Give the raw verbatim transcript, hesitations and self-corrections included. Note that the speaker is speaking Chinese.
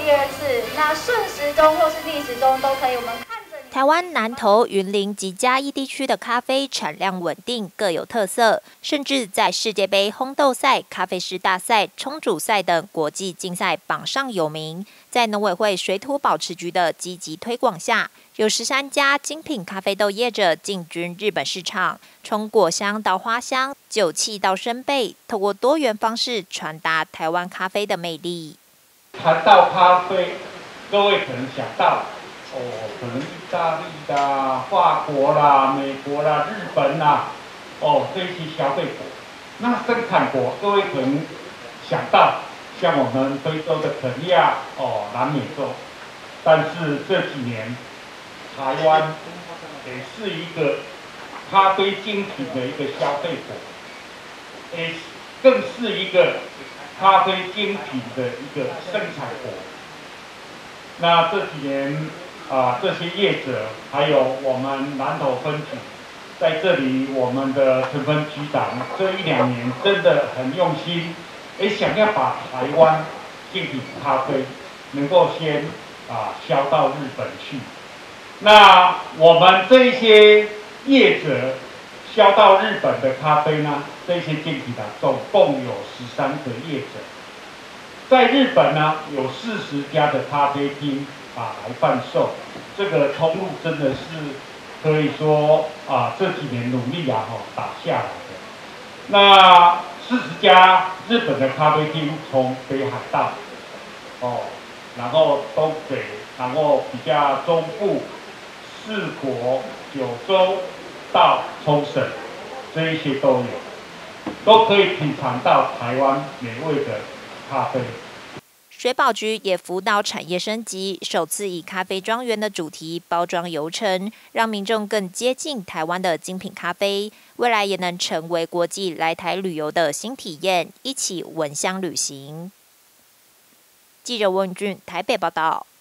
第二次。那顺时钟或是逆时钟都可以，我们看着你。台湾南投、云林及嘉义地区的咖啡产量稳定，各有特色，甚至在世界杯烘豆赛、咖啡师大赛、冲煮赛等国际竞赛榜上有名。在农委会水土保持局的积极推广下，有十三家精品咖啡豆业者进军日本市场，从果香到花香，酒气到生焙，透过多元方式传达台湾咖啡的魅力。 谈到咖啡，各位可能想到。哦，可能意大利啦、法国啦、美国啦、日本啦，哦，这些消费国。那生产国，各位可能想到像我们非洲的肯尼亚、哦，南美洲。但是这几年，台湾也是一个咖啡精品的一个消费国，也更是一个咖啡精品的一个生产国。那这几年。啊，这些业者还有我们南投分局，在这里我们的陈分局长这一两年真的很用心，也想要把台湾精品咖啡能够先啊销到日本去。那我们这一些业者销到日本的咖啡呢，这些精品呢，总共有十三个业者，在日本呢有四十家的咖啡厅。啊，来贩售，这个通路真的是可以说啊，这几年努力啊，哈打下来的。那四十家日本的咖啡厅，从北海道，哦，然后东北，然后比较中部，四国、九州到冲绳，这一些都有，都可以品尝到台湾美味的咖啡。 水保局也辅导产业升级，首次以咖啡庄园的主题包装游程，让民众更接近台湾的精品咖啡，未来也能成为国际来台旅游的新体验，一起闻香旅行。记者温俊台北报道。